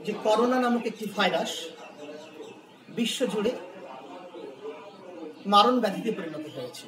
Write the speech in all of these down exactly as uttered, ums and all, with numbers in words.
যে করোনা নামক একটি ভাইরাস বিশ্বজুড়ে মারণ ব্যাধিতে পরিণত হয়েছে।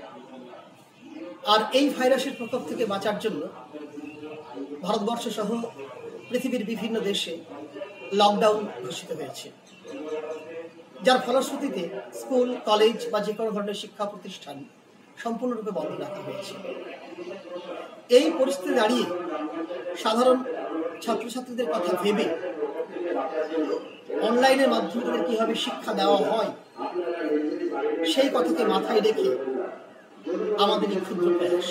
আর এই ভাইরাসের প্রকোপ থেকে বাঁচার জন্য ভারতবর্ষ সহ পৃথিবীর বিভিন্ন দেশে লকডাউন ঘোষিত হয়েছে, যার ফলশ্রুতিতে স্কুল, কলেজ বা যে কোনো ধরনের শিক্ষা প্রতিষ্ঠান সম্পূর্ণরূপে বন্ধ রাখা হয়েছে। এই পরিস্থিতি দাঁড়িয়ে সাধারণ ছাত্রছাত্রীদের কথা ভেবে অনলাইনের মাধ্যমে তাদের কীভাবে শিক্ষা দেওয়া হয় সেই কথাকে মাথায় রেখে আমাদের এই ক্ষুদ্র প্রয়াস।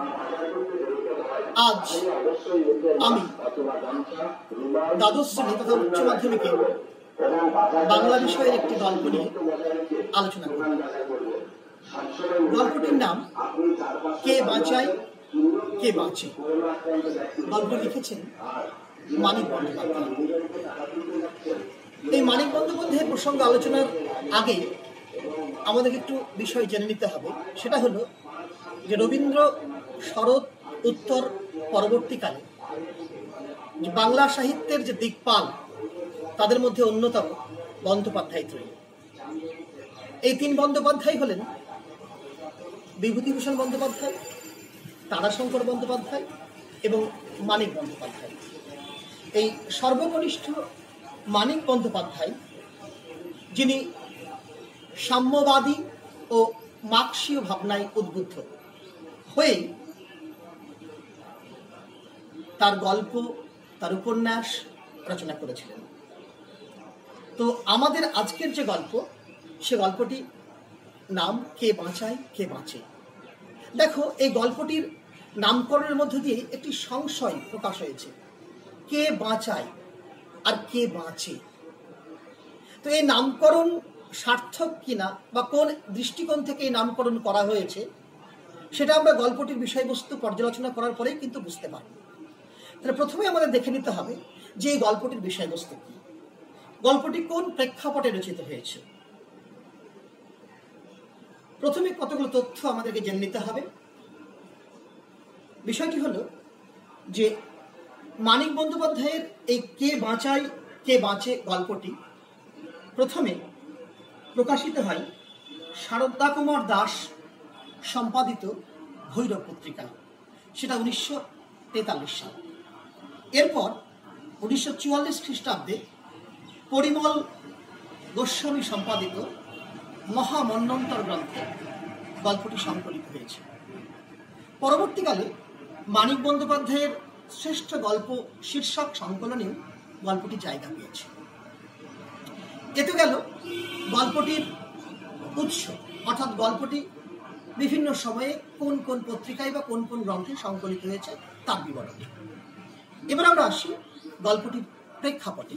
আজ আমি দ্বাদশ শ্রেণী তথা উচ্চ মাধ্যমিকে বাংলা বিষয়ের একটি গল্প নিয়ে আলোচনা করব। গল্পটির নাম কে বাঁচায় কে বাঁচে। গল্প লিখেছেন মানিক বন্দ্যোপাধ্যায়। এই মানিক বন্দ্যোপাধ্যায়ের প্রসঙ্গ আলোচনার আগে আমাদের একটু বিষয় জেনে নিতে হবে। সেটা হলো যে রবীন্দ্র শরৎ উত্তর পরবর্তীকালে যে বাংলা সাহিত্যের যে দিকপাল তাদের মধ্যে অন্যতম বন্দ্যোপাধ্যায় ত্রয়ী। এই তিন বন্দ্যোপাধ্যায় হলেন বিভূতিভূষণ বন্দ্যোপাধ্যায়, তারাশঙ্কর বন্দ্যোপাধ্যায় এবং মানিক বন্দ্যোপাধ্যায়। এই সর্বকনিষ্ঠ মানিক বন্দ্যোপাধ্যায়, যিনি সাম্যবাদী ও মার্ক্সীয় ভাবনায় উদ্বুদ্ধ হয়ে তার গল্প, তার উপন্যাস রচনা করেছিলেন। তো আমাদের আজকের যে গল্প, সে গল্পটি নাম কে বাঁচায় কে বাঁচে। দেখো, এই গল্পটির নামকরণের মধ্য দিয়ে একটি সংশয় প্রকাশ হয়েছে, কে বাঁচায় আর কে বাঁচে। তো এই নামকরণ সার্থক কিনা বা কোন দৃষ্টিকোণ থেকে এই নামকরণ করা হয়েছে সেটা আমরা গল্পটির বিষয়বস্তু পর্যালোচনা করার পরেই কিন্তু বুঝতে পারব। তাহলে প্রথমে আমাদের দেখে নিতে হবে যে এই গল্পটির বিষয়বস্তু কি, গল্পটি কোন প্রেক্ষাপটে রচিত হয়েছে। প্রথমে কতগুলো তথ্য আমাদেরকে জেনে নিতে হবে। বিষয়টি হলো যে মানিক বন্দ্যোপাধ্যায়ের এই কে বাঁচায় কে বাঁচে গল্পটি প্রথমে প্রকাশিত হয় শারদা কুমার দাস সম্পাদিত ভৈরব পত্রিকা, সেটা উনিশশো তেতাল্লিশ সাল। এরপর উনিশশো চুয়াল্লিশ খ্রিস্টাব্দে পরিমল গোস্বামী সম্পাদিত মহামন্বন্তর গ্রন্থে গল্পটি সংকলিত হয়েছে। পরবর্তীকালে মানিক বন্দ্যোপাধ্যায়ের শ্রেষ্ঠ গল্প শীর্ষক সংকলনেও গল্পটি জায়গা পেয়েছে। এতে গেল গল্পটির উৎস, অর্থাৎ গল্পটি বিভিন্ন সময়ে কোন কোন পত্রিকায় বা কোন কোন গ্রন্থে সংকলিত হয়েছে তার বিবরণ। এবার আমরা আসি গল্পটির প্রেক্ষাপটে।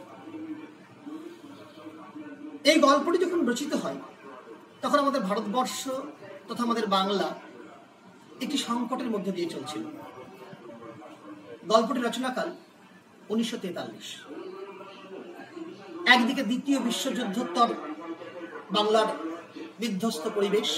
এই গল্পটি যখন রচিত হয় তখন আমাদের ভারতবর্ষ তথা আমাদের বাংলা একটি সংকটের মধ্যে দিয়ে চলছিল। গল্পটি রচনাকাল উনিশশো তেতাল্লিশ। একদিকে দ্বিতীয় বিশ্বযুদ্ধোত্তর বাংলার বিধ্বস্ত পরিবেশ,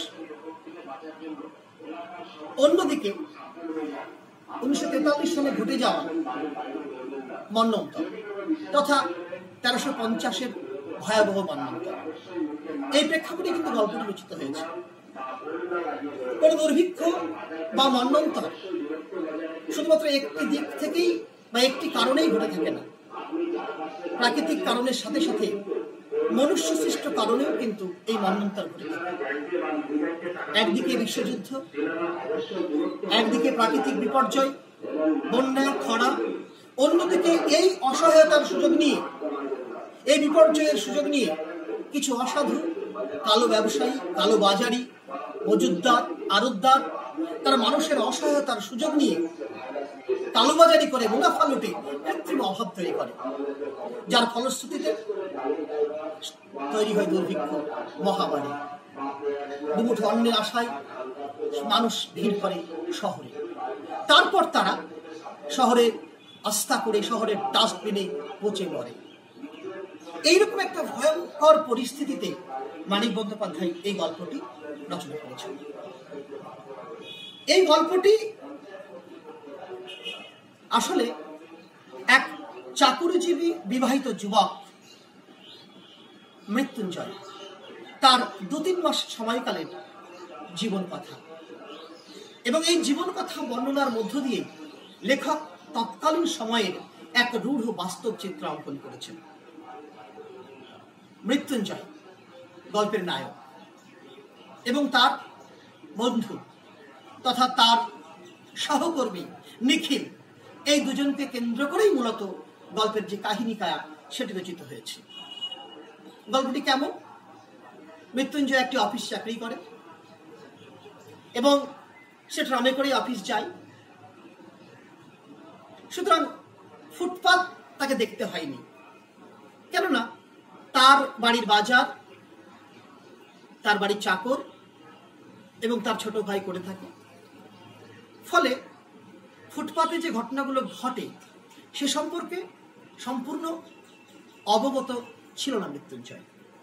অন্যদিকে উনিশশো তেতাল্লিশ সালে ঘটে যাওয়া মন্বন্তর তথা তেরোশো পঞ্চাশের ভয়াবহ মন্বন্তর। এই প্রেক্ষাপটে কিন্তু গল্পটি রচিত হয়েছে। কোন দুর্ভিক্ষ বা মন্বন্তর শুধুমাত্র একটি দিক থেকেই বা একটি কারণেই ঘটে থাকে না, প্রাকৃতিক কারণের সাথে সাথে মনুষ্য সৃষ্ট কারণেও কিন্তু এই মন্বন্তর ঘটে থাকে। একদিকে বিশ্বযুদ্ধ, একদিকে প্রাকৃতিক বিপর্যয়, বন্যা, খরা, অন্যদিকে এই অসহায়তার সুযোগ নিয়ে, এই বিপর্যয়ের সুযোগ নিয়ে কিছু অসাধু কালো ব্যবসায়ী, কালো বাজারি, মজুদ্দার, আড়তদার তারা মানুষের অসহায়তার সুযোগ নিয়ে কালোবাজারি করে মুনাফা লুটে কৃত্রিম অভাব তৈরি করে, যার ফলশ্রুতিতে তৈরি হয় দুর্ভিক্ষ, মহামারী। দুমুঠো অন্যের আশায় মানুষ ভিড় করে শহরে। তারপর তারা শহরে আস্থা করে শহরের ডাস্টবিনে পচে মরে। এইরকম একটা ভয়ঙ্কর পরিস্থিতিতে মানিক বন্দ্যোপাধ্যায় এই গল্পটি রচনা করেছেন। এই গল্পটি আসলে এক চাকুরিজীবী বিবাহিত যুবক মৃত্যুঞ্জয়, তার দু তিন মাস সময়কালের জীবন কথা, এবং এই জীবন কথা বর্ণনার মধ্য দিয়ে লেখক তৎকালীন সময়ের এক রূঢ় বাস্তব চিত্র অঙ্কন করেছেন। মৃত্যুঞ্জয় গল্পের নায়ক এবং তার বন্ধু তথা তার সহকর্মী নিখিল, এই দুজনকে কেন্দ্র করেই মূলত গল্পের যে কাহিনী কায়া সেটি রচিত হয়েছে। গল্পটি কেমন? মৃত্যুঞ্জয় একটি অফিস চাকরি করে এবং সে ট্রামে করে অফিস যায়, সুতরাং ফুটপাত তাকে দেখতে হয়নি, কেননা তার বাড়ির বাজার, তার বাড়ির চাকর এবং তার ছোট ভাই করে থাকে। ফলে ফুটপাতে যে ঘটনাগুলো ঘটে সে সম্পর্কে সম্পূর্ণ অবগত ছিল না মৃত্যুঞ্জয়।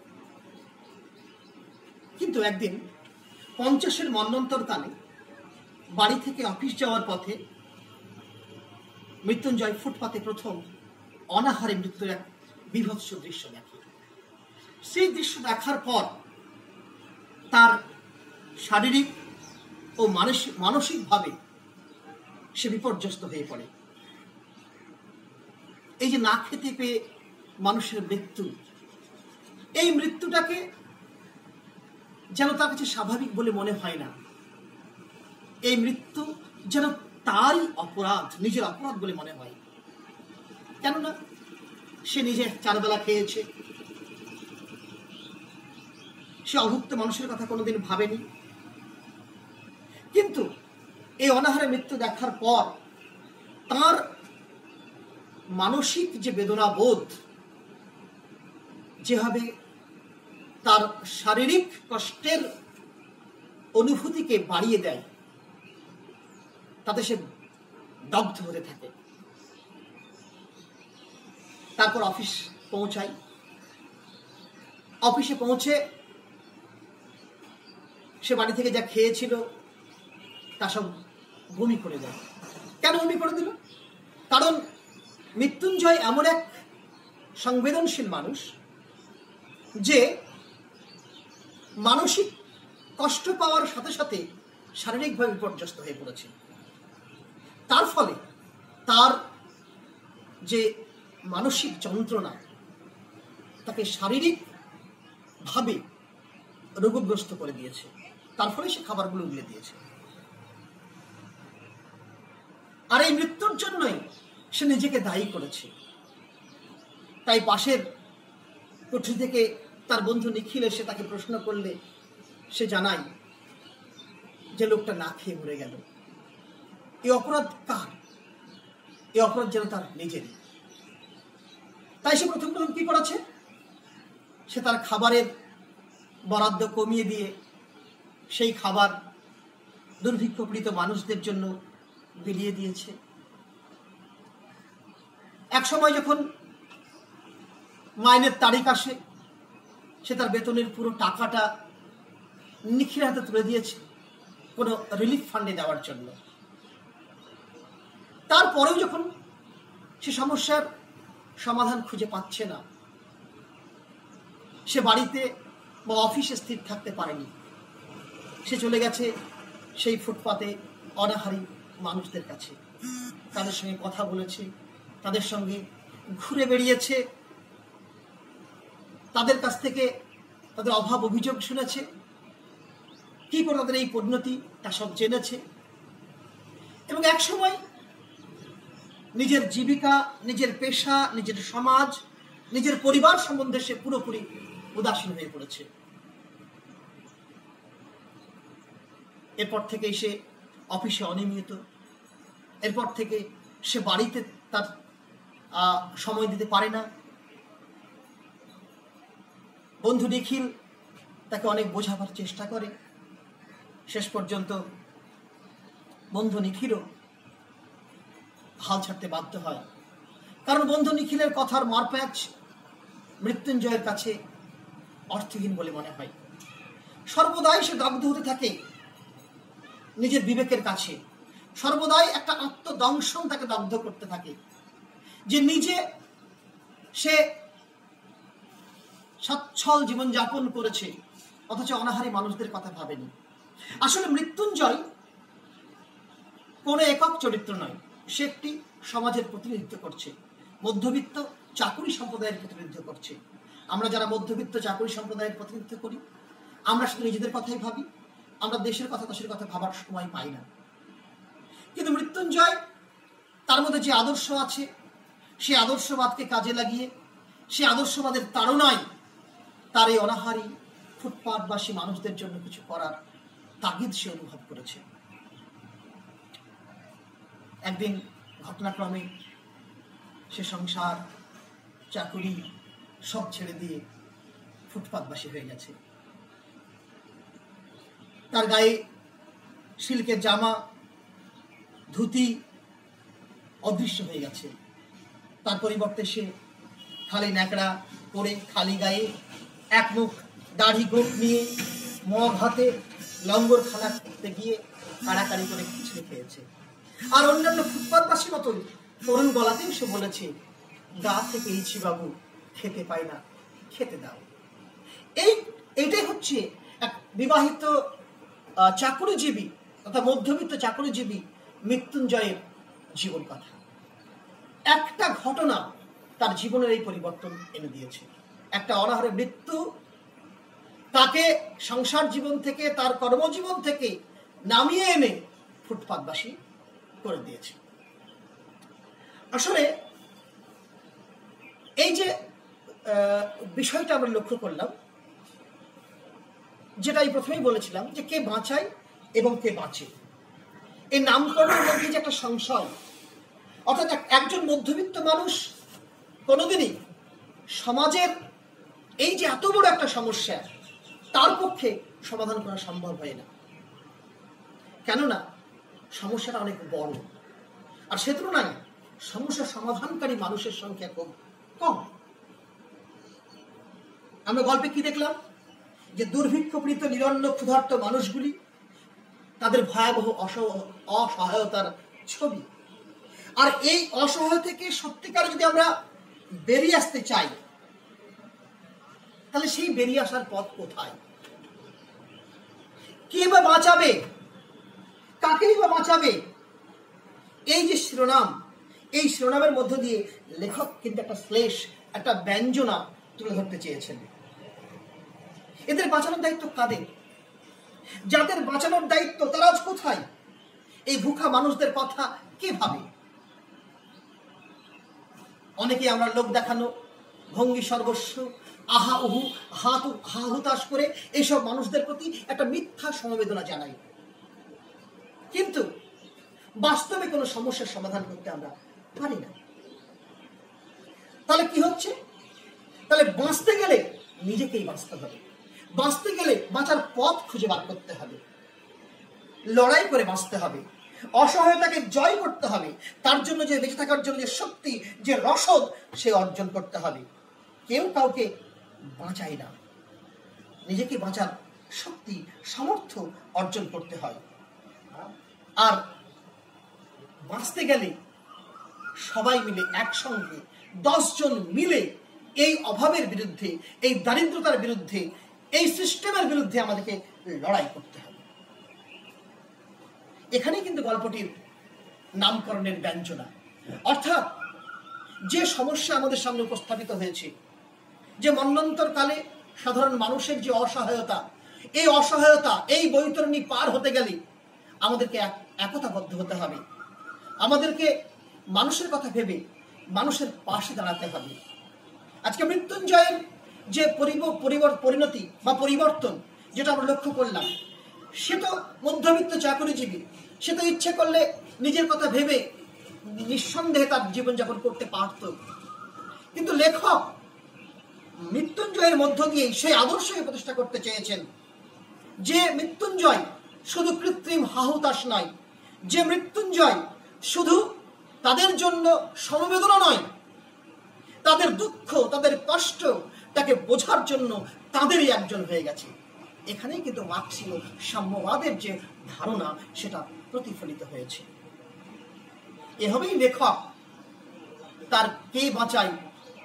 কিন্তু একদিন পঞ্চাশের মন্বন্তরকালে বাড়ি থেকে অফিস যাওয়ার পথে মৃত্যুঞ্জয় ফুটপাতে প্রথম অনাহারে মৃত্যুর এক বিভৎস দৃশ্য দেখে। সেই দৃশ্য দেখার পর তার শারীরিক ও মানসিক মানসিকভাবে সে বিপর্যস্ত হয়ে পড়ে। এই যে না খেতে পেয়ে মানুষের মৃত্যু, এই মৃত্যুটাকে যেন তার কাছে স্বাভাবিক বলে মনে হয় না। এই মৃত্যু যেন তারই অপরাধ, নিজের অপরাধ বলে মনে হয়। কেননা সে নিজে চারবেলা খেয়েছে, সে অভুক্ত মানুষের কথা কোনোদিন ভাবেনি। কিন্তু এই অনাহারে মৃত্যু দেখার পর তার মানসিক যে বেদনা বোধ যেভাবে তার শারীরিক কষ্টের অনুভূতিকে বাড়িয়ে দেয়, তাতে সে দগ্ধ হতে থাকে। তারপর অফিস পৌঁছায়। অফিসে পৌঁছে সে বাড়ি থেকে যা খেয়েছিল তা সব বমি করে দেয়। কেন বমি করে দিল? কারণ মৃত্যুঞ্জয় এমন এক সংবেদনশীল মানুষ যে মানসিক কষ্ট পাওয়ার সাথে সাথে শারীরিকভাবে বিপর্যস্ত হয়ে পড়েছে। তার ফলে তার যে মানসিক যন্ত্রণা তাকে শারীরিকভাবে রোগগ্রস্ত করে দিয়েছে। তার ফলে সে খাবারগুলো উগলে দিয়েছে। আর এই মৃত্যুর জন্যই সে নিজেকে দায়ী করেছে। তাই পাশের কোঠরি থেকে তার বন্ধু নিখিল এসে তাকে প্রশ্ন করলে সে জানায় যে লোকটা না খেয়ে মরে গেল। এই অপরাধ কার? এই অপরাধ যেন তার নিজেরই। তাই সে প্রথম প্রথম কি করেছে, সে তার খাবারের বরাদ্দ কমিয়ে দিয়ে সেই খাবার দুর্ভিক্ষপীড়িত মানুষদের জন্য বিলিয়ে দিয়েছে। এক সময় যখন মাইনের তারিখ আসে, সে তার বেতনের পুরো টাকাটা নিখিলের হাতে তুলে দিয়েছে কোনো রিলিফ ফান্ডে দেওয়ার জন্য। তারপরেও যখন সে সমস্যার সমাধান খুঁজে পাচ্ছে না, সে বাড়িতে বা অফিসে স্থির থাকতে পারেনি। সে চলে গেছে সেই ফুটপাতে অনাহারী মানুষদের কাছে, তাদের সঙ্গে কথা বলেছে, তাদের সঙ্গে ঘুরে বেরিয়েছে, তাদের কাছ থেকে তাদের অভাব অভিযোগ শুনেছে, কি করে তাদের এই পরিণতি তা সব জেনেছে। এবং এক সময় নিজের জীবিকা, নিজের পেশা, নিজের সমাজ, নিজের পরিবার সম্বন্ধে সে পুরোপুরি উদাসীন হয়ে পড়েছে। এরপর থেকে সে অফিসে অনিয়মিত, এরপর থেকে সে বাড়িতে তার সময় দিতে পারে না। বন্ধু নিখিল তাকে অনেক বোঝাবার চেষ্টা করে। শেষ পর্যন্ত বন্ধু নিখিলও হাল ছাড়তে বাধ্য হয়, কারণ বন্ধু নিখিলের কথার মারপ্যাচ মৃত্যুঞ্জয়ের কাছে অর্থহীন বলে মনে হয়। সর্বদাই সে দগ্ধ হতে থাকে নিজের বিবেকের কাছে। সর্বদাই একটা আত্মদংশন তাকে দগ্ধ করতে থাকে, যে নিজে সে সচ্ছল জীবনযাপন করেছে, অথচ অনাহারী মানুষদের কথা ভাবেনি। আসলে মৃত্যুঞ্জয় কোনো একক চরিত্র নয়, সে একটি সমাজের প্রতিনিধিত্ব করছে, মধ্যবিত্ত চাকুরি সম্প্রদায়ের প্রতিনিধিত্ব করছে। আমরা যারা মধ্যবিত্ত চাকুরি সম্প্রদায়ের প্রতিনিধিত্ব করি, আমরা শুধু নিজেদের কথাই ভাবি, আমরা দেশের কথা দেশের কথা ভাবার সময় পাই না। কিন্তু মৃত্যুঞ্জয় তার মধ্যে যে আদর্শ আছে, সে আদর্শবাদকে কাজে লাগিয়ে, সে আদর্শবাদের তাড়নায় তার এই অনাহারী ফুটপাতবাসী মানুষদের জন্য কিছু করার তাগিদ সে অনুভব করেছে। একদিন ঘটনাক্রমে সে সংসার চাকুরি সব ছেড়ে দিয়ে ফুটপাতবাসী হয়ে গেছে। তার গায়ে সিল্কের জামা ধুতি অদৃশ্য হয়ে গেছে। তার পরিবর্তে সে খালি ন্যাকড়া পরে, খালি গায়ে, এক মুখ দাড়ি গোট নিয়ে, মগ হাতে লঙ্গর খানা করতে গিয়ে কাড়াকাড়ি করে খিচড়ে খেয়েছে। আর অন্যান্য ফুটপাতবাসী মতোই তরুণ গলাতেও সে বলেছে, গা থেকে এইছি বাবু, খেতে পাই না, খেতে দাও। এই এইটাই হচ্ছে এক বিবাহিত চাকুরিজীবী তথা মধ্যবিত্ত চাকুরিজীবী মৃত্যুঞ্জয়ের জীবন কথা। একটা ঘটনা তার জীবনের এই পরিবর্তন এনে দিয়েছে। একটা অনাহারে মৃত্যু তাকে সংসার জীবন থেকে, তার কর্মজীবন থেকে নামিয়ে এনে ফুটপাতবাসী করে দিয়েছে। আসলে এই যে বিষয়টা আমরা লক্ষ্য করলাম, যেটা আমি প্রথমেই বলেছিলাম যে কে বাঁচায় এবং কে বাঁচে, এই নামকরণের মধ্যে যে একটা সংশয়, অর্থাৎ একজন মধ্যবিত্ত মানুষ কোনোদিনই সমাজের এই যে এত বড় একটা সমস্যা তার পক্ষে সমাধান করা সম্ভব হয় না। কেননা সমস্যাটা অনেক বড়, আর সে তুলনায় সমস্যা সমাধানকারী মানুষের সংখ্যা খুব কম। আমরা গল্পে কি দেখলাম, যে দুর্ভিক্ষপীড়িত নিরন্ন ক্ষুধার্ত মানুষগুলি, তাদের ভয়াবহ অসহায়তার ছবি। আর এই অসহায় থেকে সত্যিকার যদি আমরা বেরিয়ে আসতে চাই, তাহলে সেই বেরিয়ে আসার পথ কোথায়? কে বা বাঁচাবে, কাকেই বা বাঁচাবে? এই যে শিরোনাম, এই শিরোনামের মধ্য দিয়ে লেখক কিন্তু একটা শ্লেষ, একটা ব্যঞ্জনা তুলে ধরতে চেয়েছেন। এদের বাঁচানোর দায়িত্ব কাদের? যাদের বাঁচানোর দায়িত্ব তারা আজ কোথায়? এই ভুখা মানুষদের কথা কে ভাবে? অনেকে আমরা লোক দেখানো ভঙ্গি সর্বস্ব, আহা উহু হাত হা হুতাশ করে এইসব মানুষদের প্রতি একটা মিথ্যা সমবেদনা জানাই, কিন্তু বাস্তবে কোনো সমস্যার সমাধান করতে আমরা পারি না। তাহলে কি হচ্ছে? তাহলে বাঁচতে গেলে নিজেকেই বাঁচতে হবে, বাঁচতে গেলে বাঁচার পথ খুঁজে বার করতে হবে, লড়াই করে বাঁচতে হবে, অসহায়তাকে জয় করতে হবে, তার জন্য যে বেঁচে থাকার জন্য যে শক্তি, যে রসদ, সে অর্জন করতে হবে। কেউ কাউকে বাঁচায় না, নিজেকে বাঁচার শক্তি, সামর্থ্য অর্জন করতে হয়। আর বাঁচতে গেলে সবাই মিলে একসঙ্গে দশ জন মিলে এই অভাবের বিরুদ্ধে, এই দারিদ্রতার বিরুদ্ধে, এই সিস্টেমের বিরুদ্ধে আমাদেরকে লড়াই করতে হবে। এখানেই কিন্তু গল্পটির নামকরণের ব্যঞ্জনা, অর্থাৎ যে সমস্যা আমাদের সামনে উপস্থাপিত হয়েছে, যে মন্বন্তর কালে সাধারণ মানুষের যে অসহায়তা, এই অসহায়তা, এই বৈতরণী পার হতে গেলে আমাদেরকে একতাবদ্ধ হতে হবে, আমাদেরকে মানুষের কথা ভেবে মানুষের পাশে দাঁড়াতে হবে। আজকে মৃত্যুঞ্জয়ের যে পরিণতি বা পরিবর্তন যেটা আমরা লক্ষ্য করলাম, সে তো মধ্যবিত্ত চাকরিজীবী, সে তো ইচ্ছে করলে নিজের কথা ভেবে নিঃসন্দেহে তার জীবনযাপন করতে পারত, কিন্তু লেখক মৃত্যুঞ্জয়ের মধ্য দিয়ে সেই আদর্শকে প্রতিষ্ঠা করতে চেয়েছেন যে মৃত্যুঞ্জয় শুধু কৃত্রিম হাহুতাশ নয়, যে মৃত্যুঞ্জয় শুধু তাদের জন্য সমবেদনা নয়, তাদের দুঃখ, তাদের কষ্ট তাকে বোঝার জন্য তাদেরই একজন হয়ে গেছে। এখানেই কিন্তু মার্ক্সীয় সাম্যবাদের যে ধারণা সেটা প্রতিফলিত হয়েছে। এভাবেই লেখক তার কে বাঁচাই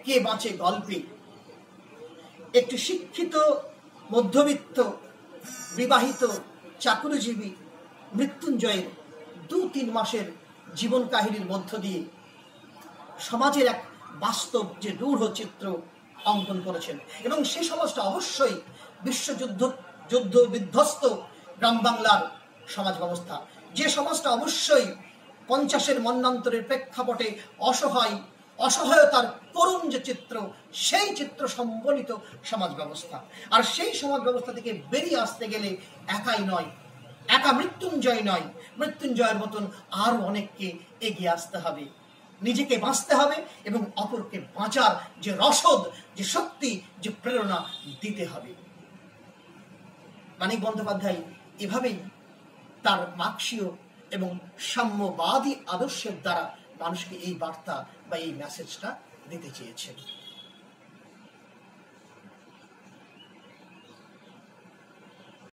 কে বাঁচে গল্পে একটি শিক্ষিত মধ্যবিত্ত বিবাহিত চাকুরিজীবী মৃত্যুঞ্জয়ের দু তিন মাসের জীবন কাহিনীর মধ্য দিয়ে সমাজের এক বাস্তব যে রূঢ় চিত্র অঙ্কন করেছেন। এবং সে সমাজটা অবশ্যই বিশ্বযুদ্ধ যুদ্ধ বিধ্বস্ত গ্রাম বাংলার সমাজ ব্যবস্থা, যে সমাজটা অবশ্যই পঞ্চাশের মন্বন্তরের প্রেক্ষাপটে অসহায় অসহায়তার করুণ যে চিত্র, সেই চিত্র সম্বলিত সমাজ ব্যবস্থা। আর সেই সমাজ ব্যবস্থা থেকে বেরিয়ে আসতে গেলে একাই নয়, একা মৃত্যুঞ্জয় নয়, মৃত্যুঞ্জয়ের মতন আরো অনেককে এগিয়ে আসতে হবে, নিজেকে বাঁচতে হবে এবং অপরকে বাঁচার যে রসদ, যে শক্তি, যে প্রেরণা দিতে হবে। মানিক বন্দ্যোপাধ্যায় এভাবেই তার মার্ক্সীয় এবং সাম্যবাদী আদর্শের দ্বারা মানুষকে এই বার্তা বা এই মেসেজটা দিতে চেয়েছেন।